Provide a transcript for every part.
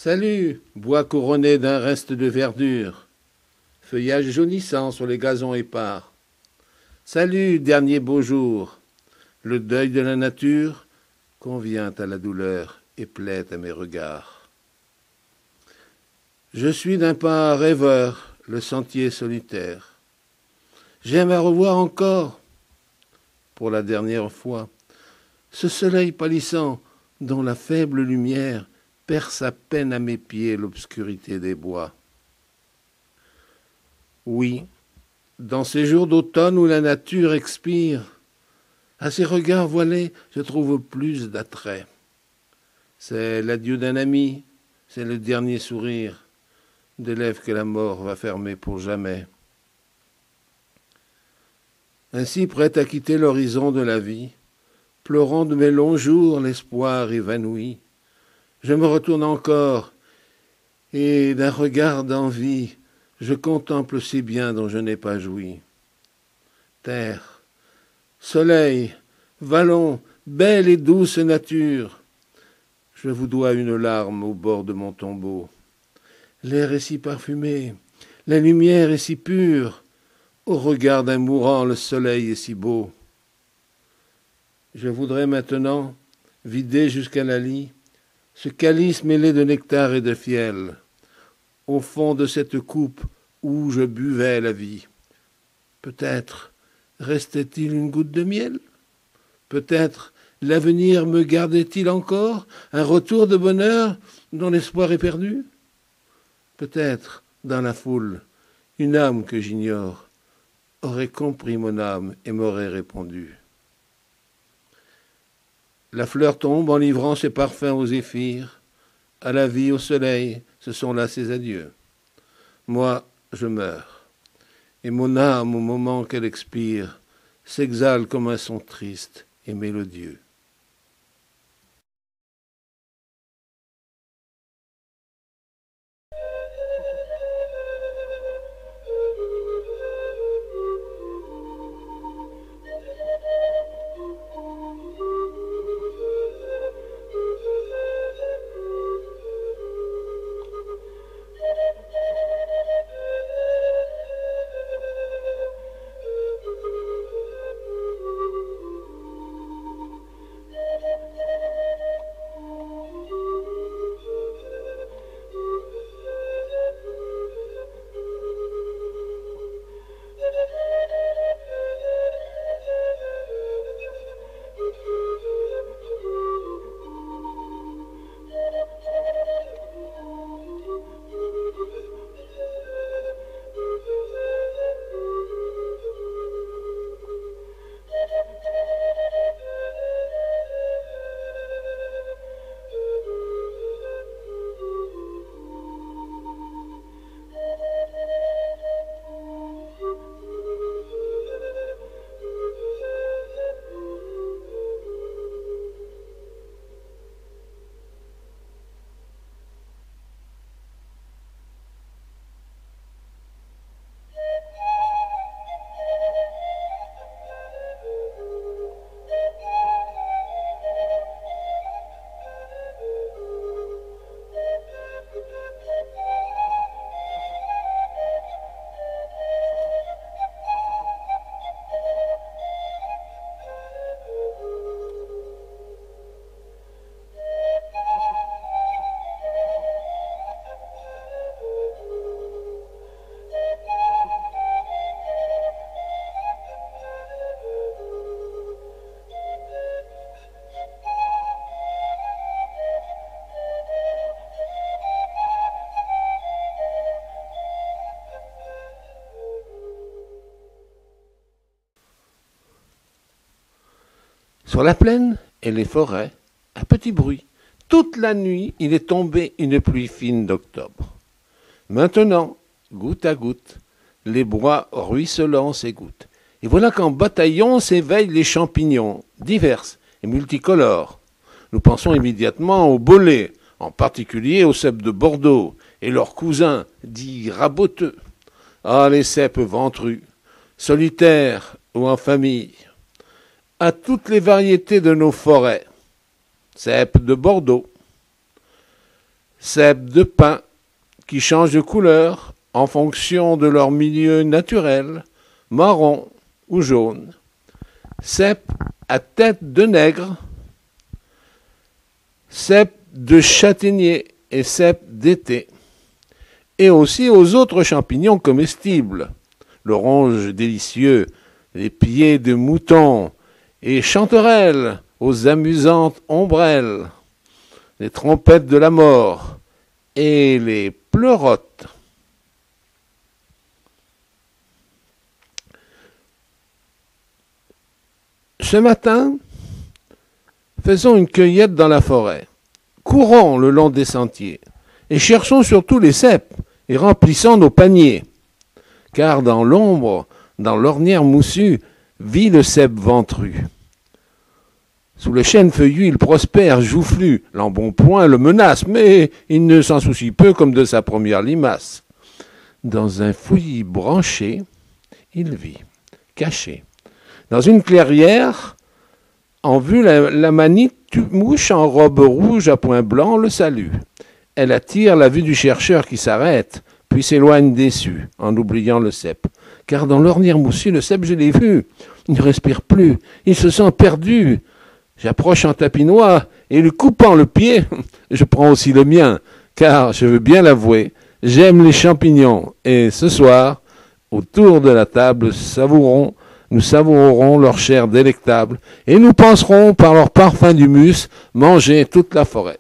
Salut, bois couronné d'un reste de verdure, feuillage jaunissant sur les gazons épars. Salut, dernier beau jour, le deuil de la nature convient à la douleur et plaît à mes regards. Je suis d'un pas rêveur le sentier solitaire. J'aime à revoir encore, pour la dernière fois, ce soleil pâlissant dont la faible lumière perce à peine à mes pieds l'obscurité des bois. Oui, dans ces jours d'automne où la nature expire, à ses regards voilés je trouve plus d'attrait. C'est l'adieu d'un ami, c'est le dernier sourire des lèvres que la mort va fermer pour jamais. Ainsi prêt à quitter l'horizon de la vie, pleurant de mes longs jours l'espoir évanoui, je me retourne encore, et d'un regard d'envie, je contemple ces biens dont je n'ai pas joui. Terre, soleil, vallon, belle et douce nature, je vous dois une larme au bord de mon tombeau. L'air est si parfumé, la lumière est si pure, au regard d'un mourant le soleil est si beau. Je voudrais maintenant vider jusqu'à la lie ce calice mêlé de nectar et de fiel, au fond de cette coupe où je buvais la vie. Peut-être restait-il une goutte de miel? Peut-être l'avenir me gardait-il encore un retour de bonheur dont l'espoir est perdu? Peut-être, dans la foule, une âme que j'ignore aurait compris mon âme et m'aurait répondu. La fleur tombe en livrant ses parfums aux zéphyrs. À la vie, au soleil, ce sont là ses adieux. Moi, je meurs. Et mon âme, au moment qu'elle expire, s'exhale comme un son triste et mélodieux. Sur la plaine et les forêts, un petit bruit. Toute la nuit, il est tombé une pluie fine d'octobre. Maintenant, goutte à goutte, les bois ruisselants s'égouttent. Et voilà qu'en bataillon s'éveillent les champignons, divers et multicolores. Nous pensons immédiatement aux bolets, en particulier aux cèpes de Bordeaux, et leurs cousins, dits raboteux. Ah, les cèpes ventrus, solitaires ou en famille, à toutes les variétés de nos forêts. Cèpes de Bordeaux, cèpes de pin qui changent de couleur en fonction de leur milieu naturel, marron ou jaune, cèpes à tête de nègre, cèpes de châtaignier et cèpes d'été, et aussi aux autres champignons comestibles, l'orange délicieux, les pieds de mouton et chanterelles aux amusantes ombrelles, les trompettes de la mort et les pleurotes. Ce matin, faisons une cueillette dans la forêt. Courons le long des sentiers et cherchons surtout les cèpes et remplissons nos paniers. Car dans l'ombre, dans l'ornière moussue, vit le cèpe ventru. Sous le chêne feuillu, il prospère, joufflu. L'embonpoint le menace, mais il ne s'en soucie peu comme de sa première limace. Dans un fouillis branché, il vit, caché. Dans une clairière, en vue, la manite mouche en robe rouge à points blancs le salue. Elle attire la vue du chercheur qui s'arrête, puis s'éloigne déçu, en oubliant le cèpe. Car dans l'ornière moussue, le cèpe, je l'ai vu. Il ne respire plus, il se sent perdu. J'approche en tapinois et lui coupant le pied, je prends aussi le mien, car je veux bien l'avouer, j'aime les champignons. Et ce soir, autour de la table, nous savourerons leur chair délectable et nous penserons par leur parfum d'humus manger toute la forêt.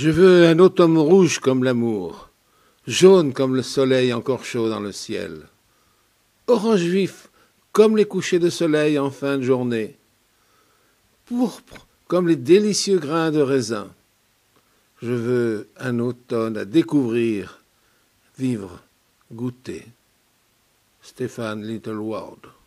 Je veux un automne rouge comme l'amour, jaune comme le soleil encore chaud dans le ciel, orange vif comme les couchers de soleil en fin de journée, pourpre comme les délicieux grains de raisin. Je veux un automne à découvrir, vivre, goûter. Stéphane Littleward.